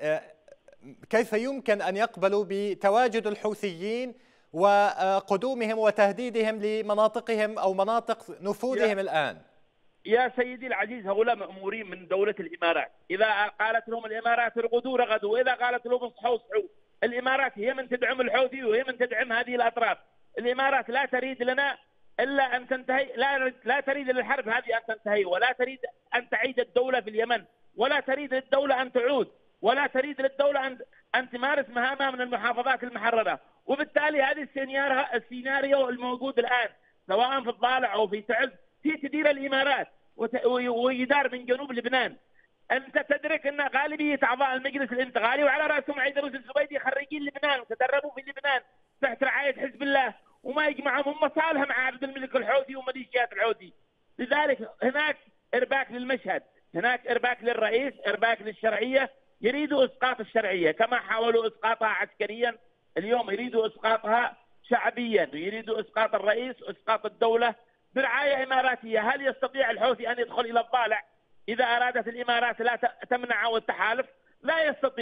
كيف يمكن أن يقبلوا بتواجد الحوثيين وقدومهم وتهديدهم لمناطقهم أو مناطق نفوذهم الآن؟ يا سيدي العزيز، هؤلاء مأمورين من دولة الإمارات. إذا قالت لهم الإمارات ارغدوا رغدوا، وإذا قالت لهم اصحوا اصحوا. الإمارات هي من تدعم الحوثي وهي من تدعم هذه الأطراف. الإمارات لا تريد لنا إلا أن تنتهي، لا تريد للحرب هذه أن تنتهي، ولا تريد أن تعيد الدولة في اليمن، ولا تريد للدولة أن تعود، ولا تريد للدولة أن تمارس مهامها من المحافظات المحررة. وبالتالي هذه السيناريو الموجود الآن سواء في الضالع أو في تعز في تدير الإمارات ويدار من جنوب لبنان. أنت تدرك أن غالبية أعضاء المجلس الانتقالي وعلى رأسهم عيدروس الزبيدي خريجين لبنان وتدربوا في لبنان تحت رعاية حزب الله، وما يجمعهم هم مصالح مع عبد الملك الحوثي وميليشيات الحوثي. لذلك هناك إرباك للمشهد، هناك إرباك للرئيس، إرباك للشرعية. يريدوا إسقاط الشرعية كما حاولوا إسقاطها عسكريا، اليوم يريدوا إسقاطها شعبيا، يريدوا إسقاط الرئيس وإسقاط الدولة برعاية إماراتية. هل يستطيع الحوثي أن يدخل إلى الضالع إذا أرادت الإمارات لا تمنع التحالف؟ لا يستطيع.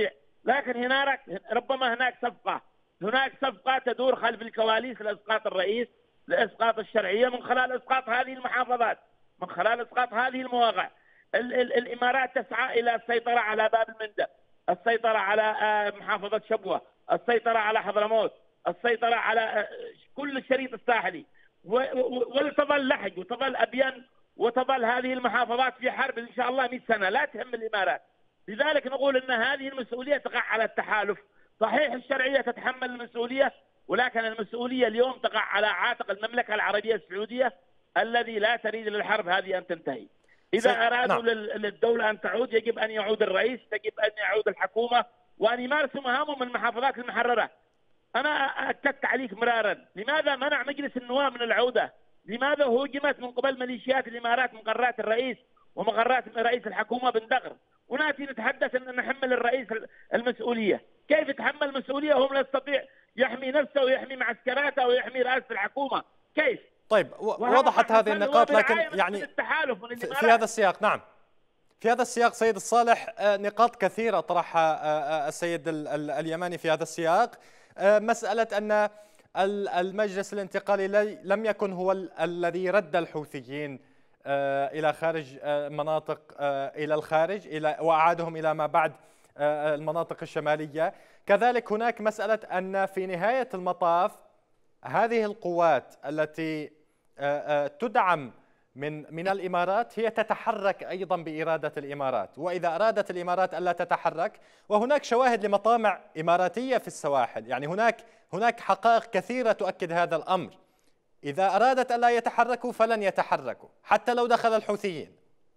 لكن هناك ربما هناك صفقة تدور خلف الكواليس لإسقاط الرئيس، لإسقاط الشرعية من خلال إسقاط هذه المحافظات، من خلال إسقاط هذه المواقع. الإمارات تسعى إلى السيطرة على باب المندب، السيطرة على محافظة شبوة، السيطرة على حضرموت، السيطرة على كل الشريط الساحلي، وتظل لحج وتظل أبين وتظل هذه المحافظات في حرب إن شاء الله 100 سنة لا تهم الإمارات. لذلك نقول أن هذه المسؤولية تقع على التحالف. صحيح الشرعية تتحمل المسؤولية، ولكن المسؤولية اليوم تقع على عاتق المملكة العربية السعودية الذي لا تريد للحرب هذه أن تنتهي. إذا أرادوا للدولة أن تعود يجب أن يعود الرئيس، يجب أن يعود الحكومة، وأن يمارسوا مهامهم من المحافظات المحررة. أنا أكدت عليك مرارا، لماذا منع مجلس النواب من العودة؟ لماذا هوجمت من قبل ميليشيات الإمارات مقرات الرئيس ومقرات رئيس الحكومة بن دغر؟ ونأتي نتحدث أن نحمل الرئيس المسؤولية. كيف يتحمل مسؤولية وهو لا يستطيع يحمي نفسه ويحمي معسكراته ويحمي رئاسة الحكومة؟ كيف؟ طيب وضحت هذه النقاط، لكن يعني في هذا السياق، نعم، في هذا السياق سيد الصالح نقاط كثيرة طرحها السيد اليماني في هذا السياق. مسألة أن المجلس الانتقالي لم يكن هو الذي رد الحوثيين إلى خارج مناطق، إلى الخارج، وأعادهم إلى ما بعد المناطق الشمالية. كذلك هناك مسألة أن في نهاية المطاف هذه القوات التي تدعم من الإمارات هي تتحرك أيضا بإرادة الإمارات، وإذا أرادت الإمارات ألا تتحرك، وهناك شواهد لمطامع إماراتية في السواحل، يعني هناك حقائق كثيرة تؤكد هذا الأمر. إذا أرادت ألا يتحركوا فلن يتحركوا حتى لو دخل الحوثيين.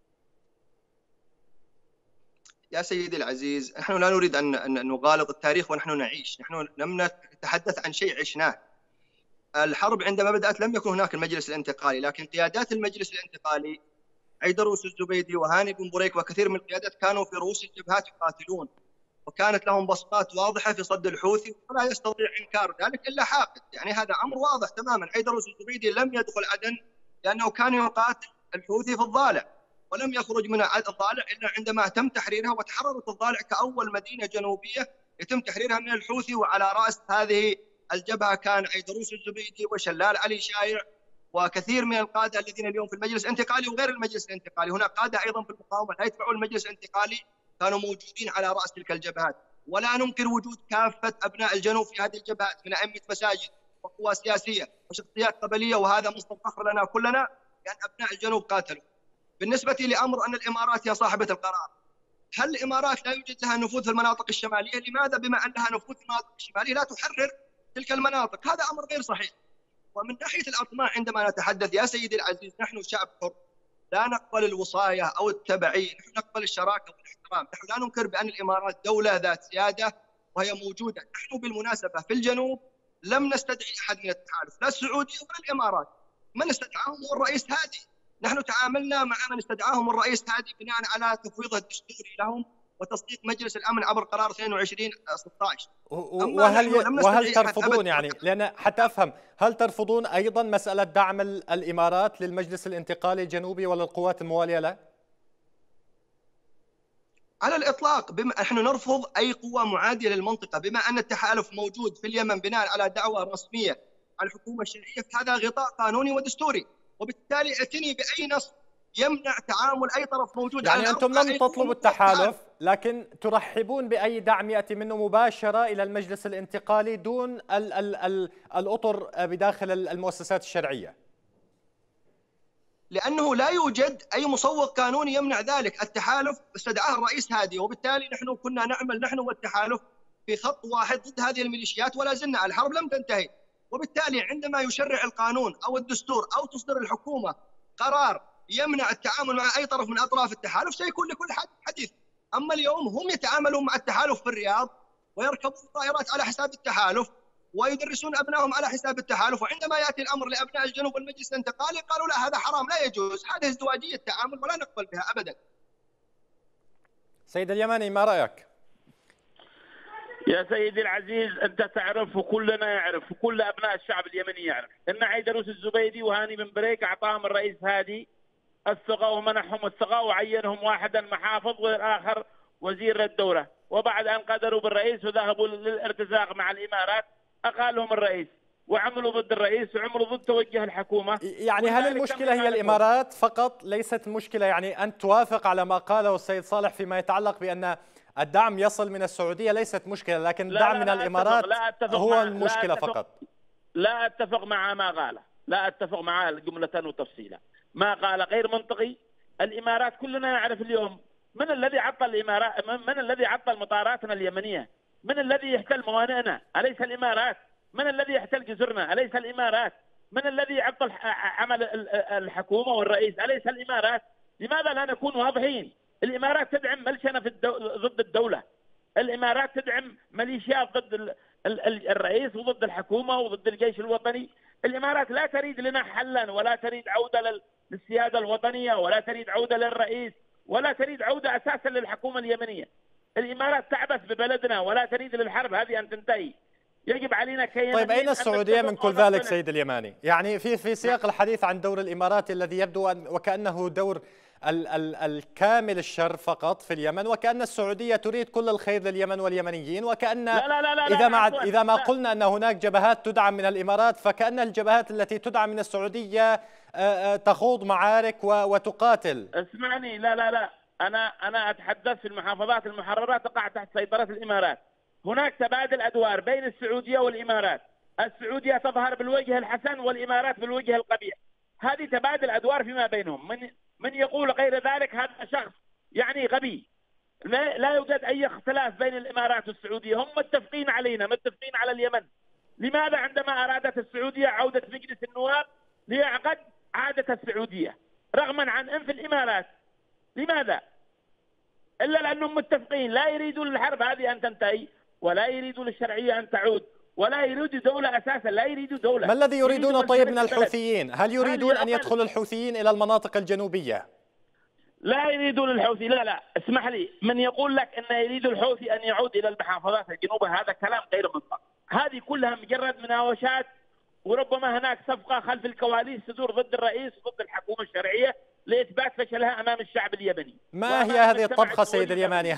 يا سيدي العزيز، نحن لا نريد أن نغالط التاريخ ونحن نعيش، نحن لم نتحدث عن شيء عشناه. الحرب عندما بدأت لم يكن هناك المجلس الانتقالي، لكن قيادات المجلس الانتقالي عيدروس الزبيدي وهاني بن بريك وكثير من القيادات كانوا في رؤوس الجبهات يقاتلون، وكانت لهم بصمات واضحة في صد الحوثي، ولا يستطيع إنكار ذلك إلا حاقد. يعني هذا أمر واضح تماما. عيدروس الزبيدي لم يدخل عدن لأنه كان يقاتل الحوثي في الضالع، ولم يخرج من الضالع إلا عندما تم تحريرها، وتحررت الضالع كأول مدينة جنوبية يتم تحريرها من الحوثي. وعلى رأس هذه الجبهة كان عيدروس الزبيدي وشلال علي شايع وكثير من القادة الذين اليوم في المجلس الانتقالي وغير المجلس الانتقالي. هناك قادة أيضا في المقاومة لا يتبعوا المجلس الانتقالي كانوا موجودين على رأس تلك الجبهات. ولا ننكر وجود كافة أبناء الجنوب في هذه الجبهات من أئمة مساجد وقوى سياسية وشخصيات قبلية، وهذا مصدر فخر لنا كلنا لأن أبناء الجنوب قاتلوا. بالنسبة لأمر أن الإمارات هي صاحبة القرار، هل الإمارات لا يوجد لها نفوذ في المناطق الشمالية؟ لماذا بما أن لها نفوذ في المناطق الشمالية لا تحرر تلك المناطق؟ هذا أمر غير صحيح. ومن ناحية الأطماع عندما نتحدث يا سيدي العزيز، نحن شعب حر لا نقبل الوصاية أو التبعية، نحن نقبل الشراكة والاحترام. نحن لا ننكر بأن الإمارات دولة ذات سيادة وهي موجودة. نحن بالمناسبة في الجنوب لم نستدعي أحد من التحالف، لا السعودية ولا الإمارات. من استدعاهم هو الرئيس هادي. نحن تعاملنا مع من استدعاهم الرئيس هادي بناء على تفويضه الدستوري لهم وتصديق مجلس الأمن عبر قرار 22/16. وهل ترفضون، يعني لأن حتى أفهم، هل ترفضون أيضا مسألة دعم الإمارات للمجلس الانتقالي الجنوبي وللقوات الموالية له؟ على الإطلاق. نحن نرفض أي قوة معادية للمنطقة. بما أن التحالف موجود في اليمن بناء على دعوة رسمية على الحكومة الشرعية، فهذا غطاء قانوني ودستوري، وبالتالي ائتني بأي نص يمنع تعامل أي طرف موجود. يعني أنتم لم تطلبوا التحالف، لكن ترحبون بأي دعم يأتي منه مباشرة إلى المجلس الانتقالي دون الأطر بداخل المؤسسات الشرعية، لأنه لا يوجد أي مصوغ قانوني يمنع ذلك. التحالف استدعاه الرئيس هادي، وبالتالي نحن كنا نعمل نحن والتحالف في خط واحد ضد هذه الميليشيات، ولا زلنا. الحرب لم تنتهي، وبالتالي عندما يشرع القانون أو الدستور أو تصدر الحكومة قرار يمنع التعامل مع أي طرف من أطراف التحالف سيكون لكل حديث. أما اليوم هم يتعاملون مع التحالف في الرياض ويركبون الطائرات على حساب التحالف ويدرسون أبنائهم على حساب التحالف، وعندما يأتي الأمر لأبناء الجنوب والمجلس الانتقالي قالوا لا هذا حرام لا يجوز. هذه ازدواجية تعامل ولا نقبل بها أبدا. سيد اليماني ما رأيك؟ يا سيدي العزيز، أنت تعرف وكلنا يعرف وكل أبناء الشعب اليمني يعرف أن عيدروس الزبيدي وهاني بن بريك أعطاهم الرئيس هادي الثقة ومنحهم الثقة وعينهم واحدا محافظ والآخر وزير الدولة، وبعد أن قدروا بالرئيس وذهبوا للارتزاق مع الإمارات أقالهم الرئيس وعملوا ضد الرئيس وعملوا ضد توجه الحكومة. يعني هل المشكلة هي الإمارات فقط؟ ليست مشكلة يعني أن توافق على ما قاله السيد صالح فيما يتعلق بأن الدعم يصل من السعودية ليست مشكلة، لكن الدعم من الإمارات هو المشكلة فقط. لا أتفق مع ما قاله، لا أتفق معه جملة وتفصيلا. ما قال غير منطقي. الإمارات كلنا نعرف اليوم من الذي عطل الإمارات، من الذي عطل مطاراتنا اليمنية، من الذي يحتل موانئنا؟ أليس الإمارات؟ من الذي يحتل جزرنا؟ أليس الإمارات؟ من الذي يعطل عمل الحكومة والرئيس؟ أليس الإمارات؟ لماذا لا نكون واضحين؟ الإمارات تدعم ملشنة ضد الدولة، الإمارات تدعم ميليشيات ضد الرئيس وضد الحكومة وضد الجيش الوطني. الإمارات لا تريد لنا حلا، ولا تريد عودة للسيادة الوطنية، ولا تريد عودة للرئيس، ولا تريد عودة أساسا للحكومة اليمنية. الإمارات تعبث ببلدنا ولا تريد للحرب هذه أن تنتهي. يجب علينا طيب أين السعودية من كل ذلك سيد اليماني؟ يعني في سياق الحديث عن دور الإمارات الذي يبدو وكأنه دور الكامل الشر فقط في اليمن، وكأن السعودية تريد كل الخير لليمن واليمنيين، وكأن إذا ما قلنا أن هناك جبهات تدعم من الإمارات فكأن الجبهات التي تدعم من السعودية تخوض معارك وتقاتل. اسمعني، لا أنا أتحدث في المحافظات المحررة تقع تحت سيطرة الإمارات. هناك تبادل أدوار بين السعودية والإمارات، السعودية تظهر بالوجه الحسن والإمارات بالوجه القبيح. هذه تبادل أدوار فيما بينهم. من يقول غير ذلك هذا شخص يعني غبي. لا يوجد أي اختلاف بين الإمارات والسعودية، هم متفقين علينا، متفقين على اليمن. لماذا عندما أرادت السعودية عودة مجلس النواب ليعقد عادة السعودية رغما عن أنف الإمارات؟ لماذا؟ إلا لأنهم متفقين، لا يريدون الحرب هذه أن تنتهي، ولا يريدون الشرعية أن تعود، ولا يريدوا دولة أساسا، لا يريدوا دولة. ما الذي يريدون طيب من الحوثيين؟ هل يريدون أن يدخل الحوثيين إلى المناطق الجنوبية؟ لا يريدون الحوثي، لا اسمح لي، من يقول لك أن يريد الحوثي أن يعود إلى المحافظات الجنوبية هذا كلام غير منطقي. هذه كلها مجرد مناوشات، وربما هناك صفقة خلف الكواليس تدور ضد الرئيس وضد الحكومة الشرعية لإثبات فشلها أمام الشعب اليمني. ما هي هذه الطبخة سيد اليماني؟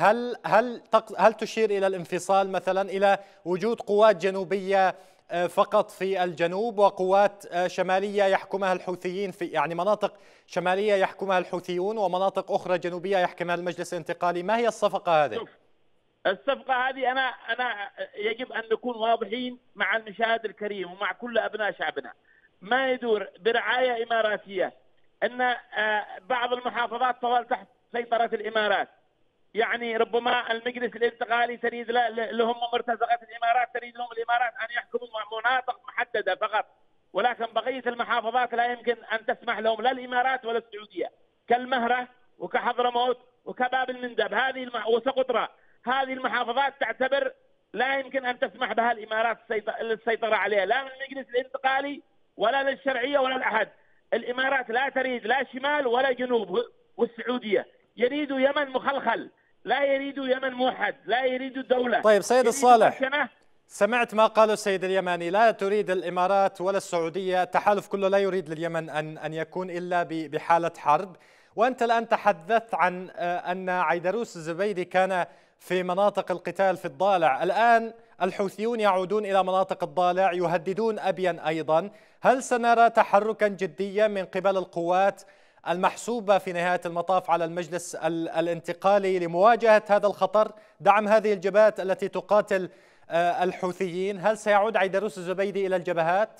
هل تشير إلى الانفصال مثلا، إلى وجود قوات جنوبية فقط في الجنوب وقوات شمالية يحكمها الحوثيين، في يعني مناطق شمالية يحكمها الحوثيون ومناطق أخرى جنوبية يحكمها المجلس الانتقالي؟ ما هي الصفقة هذه؟ الصفقة هذه أنا يجب أن نكون واضحين مع المشاهد الكريم ومع كل أبناء شعبنا. ما يدور برعاية إماراتية أن بعض المحافظات تظل تحت سيطرة الإمارات. يعني ربما المجلس الانتقالي تريد لهم مرتزقة الإمارات، تريد لهم الإمارات أن يحكموا مناطق محددة فقط، ولكن بقية المحافظات لا يمكن أن تسمح لهم لا الإمارات ولا السعودية، كالمهرة وكحضرموت وكباب المندب وسقطرى. هذه المحافظات تعتبر لا يمكن أن تسمح بها الإمارات السيطرة عليها، لا من المجلس الانتقالي ولا للشرعية ولا لأحد. الإمارات لا تريد لا شمال ولا جنوب، والسعودية يريدوا يمن مخلخل، لا يريدوا يمن موحد، لا يريدوا دولة. طيب سيد الصالح، سمعت ما قاله السيد اليماني، لا تريد الإمارات ولا السعودية، التحالف كله لا يريد لليمن أن يكون إلا بحالة حرب. وأنت الآن تحدثت عن أن عيدروس الزبيدي كان في مناطق القتال في الضالع، الآن الحوثيون يعودون إلى مناطق الضالع، يهددون أبين أيضا. هل سنرى تحركا جديا من قبل القوات المحسوبة في نهاية المطاف على المجلس الانتقالي لمواجهة هذا الخطر، دعم هذه الجبهات التي تقاتل الحوثيين؟ هل سيعود عيدروس الزبيدي إلى الجبهات؟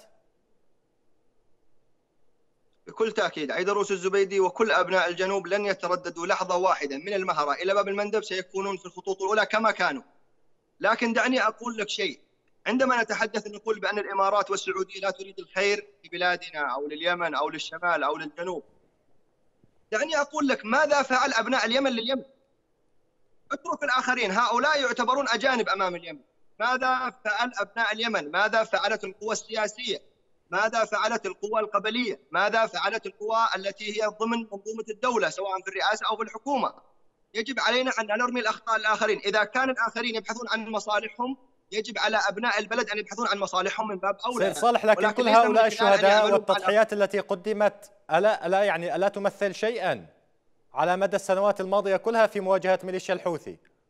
بكل تأكيد عيدروس الزبيدي وكل أبناء الجنوب لن يترددوا لحظة واحدة من المهرة إلى باب المندب، سيكونون في الخطوط الأولى كما كانوا. لكن دعني أقول لك شيء، عندما نتحدث نقول بأن الإمارات والسعودية لا تريد الخير لبلادنا أو لليمن أو للشمال أو للجنوب، دعني أقول لك ماذا فعل أبناء اليمن لليمن؟ اترك الآخرين، هؤلاء يعتبرون أجانب أمام اليمن. ماذا فعل أبناء اليمن؟ ماذا فعلت القوى السياسية؟ ماذا فعلت القوى القبلية؟ ماذا فعلت القوى التي هي ضمن منظومة الدولة سواء في الرئاسة أو في الحكومة؟ يجب علينا أن لا نرمي الأخطاء الآخرين. إذا كان الآخرين يبحثون عن مصالحهم، يجب على أبناء البلد أن يبحثون عن مصالحهم من باب أولى. سيد صالح، لكن كل هؤلاء الشهداء والتضحيات التي قدمت ألا تمثل شيئا على مدى السنوات الماضية كلها في مواجهة ميليشيا الحوثي؟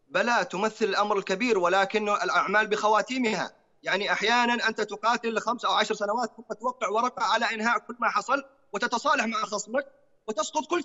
بلى تمثل الأمر الكبير، ولكن الأعمال بخواتيمها. يعني أحيانا أنت تقاتل ل5 أو 10 سنوات ثم توقع ورقة على إنهاء كل ما حصل وتتصالح مع خصمك وتسقط كل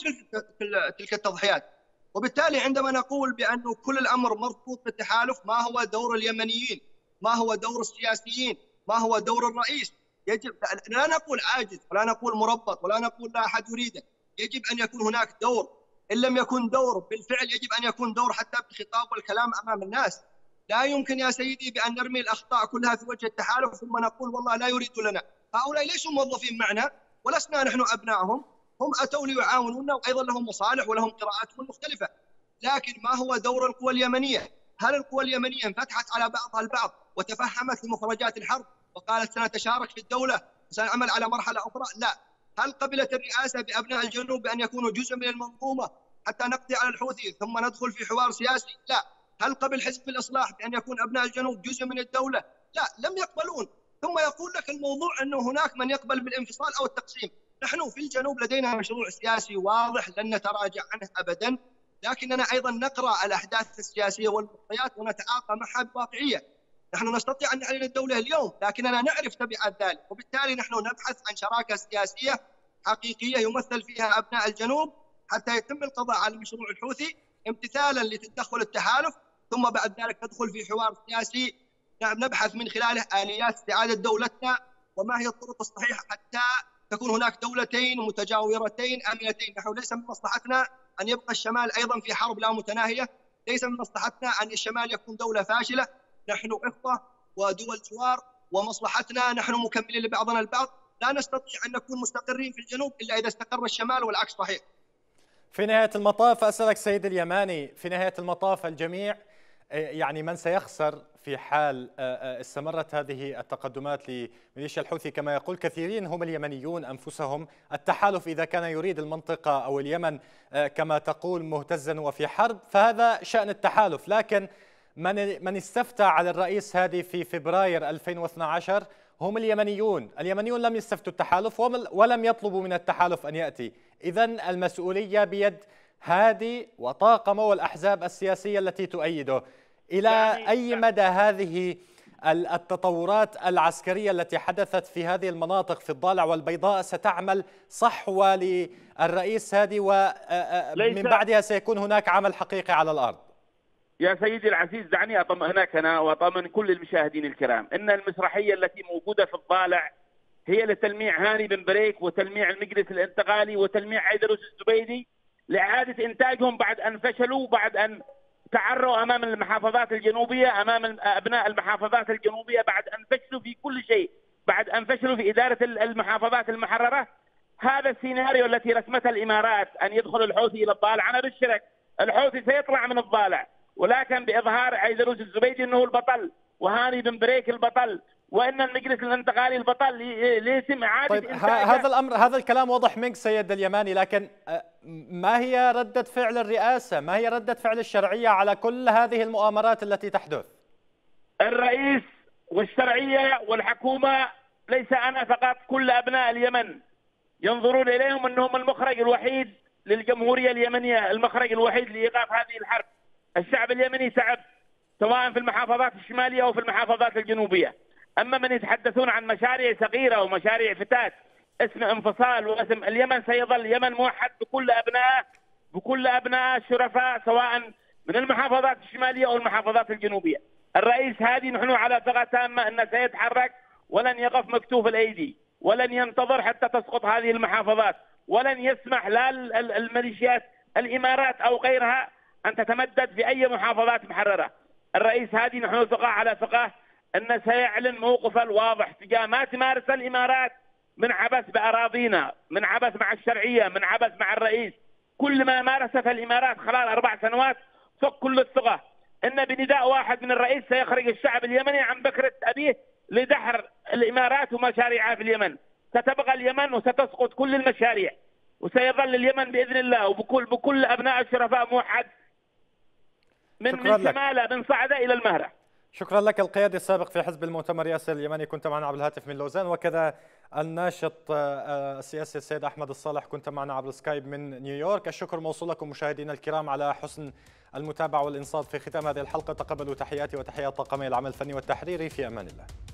تلك التضحيات. وبالتالي عندما نقول بأن كل الأمر مربوط بالتحالف، ما هو دور اليمنيين؟ ما هو دور السياسيين؟ ما هو دور الرئيس؟ يجب لا نقول عاجز ولا نقول مربط ولا نقول لا أحد يريده، يجب أن يكون هناك دور. إن لم يكن دور بالفعل يجب أن يكون دور حتى بالخطاب والكلام أمام الناس. لا يمكن يا سيدي بأن نرمي الأخطاء كلها في وجه التحالف ثم نقول والله لا يريد لنا. هؤلاء ليسوا موظفين معنا ولسنا نحن أبنائهم، هم أتوا ليعاونونا وأيضا لهم مصالح ولهم قراءاتهم المختلفة. لكن ما هو دور القوى اليمنية؟ هل القوى اليمنية انفتحت على بعضها البعض وتفهمت لمخرجات الحرب وقالت سنتشارك في الدولة وسنعمل على مرحلة أخرى؟ لا. هل قبلت الرئاسة بأبناء الجنوب بأن يكونوا جزء من المنظومة حتى نقضي على الحوثي ثم ندخل في حوار سياسي؟ لا. هل قبل حزب الإصلاح بأن يكون أبناء الجنوب جزء من الدولة؟ لا، لم يقبلون. ثم يقول لك الموضوع أنه هناك من يقبل بالانفصال أو التقسيم. نحن في الجنوب لدينا مشروع سياسي واضح لن نتراجع عنه أبدا، لكننا أيضا نقرأ الأحداث السياسية والمعطيات ونتعاطى معها بواقعية. نحن نستطيع أن نعلن الدولة اليوم لكننا نعرف تبعات ذلك، وبالتالي نحن نبحث عن شراكة سياسية حقيقية يمثل فيها أبناء الجنوب حتى يتم القضاء على المشروع الحوثي امتثالا لتدخل التحالف، ثم بعد ذلك ندخل في حوار سياسي نبحث من خلاله آليات استعادة دولتنا وما هي الطرق الصحيحة حتى تكون هناك دولتين متجاورتين آمنتين. نحن ليس من مصلحتنا أن يبقى الشمال أيضا في حرب لا متناهية، ليس من مصلحتنا أن الشمال يكون دولة فاشلة. نحن إخوة ودول جوار ومصلحتنا نحن مكملين لبعضنا البعض. لا نستطيع أن نكون مستقرين في الجنوب إلا إذا استقر الشمال والعكس صحيح. في نهاية المطاف أسألك سيد اليماني، في نهاية المطاف الجميع يعني من سيخسر في حال استمرت هذه التقدمات لميليشيا الحوثي كما يقول كثيرين هم اليمنيون أنفسهم. التحالف إذا كان يريد المنطقة أو اليمن كما تقول مهتزا وفي حرب فهذا شأن التحالف، لكن من استفتى على الرئيس هادي في فبراير 2012 هم اليمنيون. اليمنيون لم يستفتوا التحالف ولم يطلبوا من التحالف أن يأتي. إذن المسؤولية بيد هادي وطاقمه والأحزاب السياسية التي تؤيده. إلى أي مدى هذه التطورات العسكرية التي حدثت في هذه المناطق في الضالع والبيضاء ستعمل صحوة للرئيس هادي ومن بعدها سيكون هناك عمل حقيقي على الأرض؟ يا سيدي العزيز دعني أطمئنك أنا وأطمئن كل المشاهدين الكرام إن المسرحية التي موجودة في الضالع هي لتلميع هاني بن بريك وتلميع المجلس الانتقالي وتلميع عيدروس الزبيدي لإعادة إنتاجهم بعد أن فشلوا، بعد أن تعروا أمام المحافظات الجنوبية، أمام أبناء المحافظات الجنوبية، بعد أن فشلوا في كل شيء، بعد أن فشلوا في إدارة المحافظات المحررة. هذا السيناريو التي رسمتها الإمارات أن يدخل الحوثي إلى الضالع، أنا بالشرك الحوثي سيطلع من الضالع ولكن بإظهار عيدروس الزبيدي أنه البطل وهاني بن بريك البطل وأن المجلس الانتقالي البطل ليتم إعادة طيب هذا الأمر، هذا الكلام واضح منك سيد اليماني، لكن ما هي ردة فعل الرئاسة؟ ما هي ردة فعل الشرعية على كل هذه المؤامرات التي تحدث؟ الرئيس والشرعية والحكومة ليس أنا فقط، كل أبناء اليمن ينظرون إليهم أنهم المخرج الوحيد للجمهورية اليمنية، المخرج الوحيد لإيقاف هذه الحرب. الشعب اليمني تعب سواء في المحافظات الشمالية أو في المحافظات الجنوبية. أما من يتحدثون عن مشاريع صغيرة ومشاريع فتات اسم انفصال واسم اليمن، سيظل يمن موحد بكل أبناء الشرفاء سواء من المحافظات الشمالية أو المحافظات الجنوبية. الرئيس هادي نحن على ثقة تامة أنه سيتحرك ولن يقف مكتوف الأيدي ولن ينتظر حتى تسقط هذه المحافظات، ولن يسمح لا الميليشيات الإمارات أو غيرها أن تتمدد في أي محافظات محررة. الرئيس هادي نحن ثقة على ثقة أن سيعلن موقفه الواضح تجاه ما تمارس الإمارات من عبث بأراضينا، من عبث مع الشرعية، من عبث مع الرئيس. كل ما مارسته الإمارات خلال 4 سنوات فوق كل الثقة أن بنداء واحد من الرئيس سيخرج الشعب اليمني عن بكرة أبيه لدحر الإمارات ومشاريعها في اليمن. ستبقى اليمن وستسقط كل المشاريع وسيظل اليمن بإذن الله وبكل أبناء الشرفاء موحد من شماله من صعدة إلى المهرة. شكرا لك القيادي السابق في حزب المؤتمر ياسر اليماني، كنت معنا عبر الهاتف من لوزان، وكذا الناشط السياسي السيد أحمد الصالح كنت معنا عبر السكايب من نيويورك. الشكر موصول لكم مشاهدينا الكرام على حسن المتابعة والإنصات. في ختام هذه الحلقة تقبلوا تحياتي وتحيات طاقمي العمل الفني والتحريري. في أمان الله.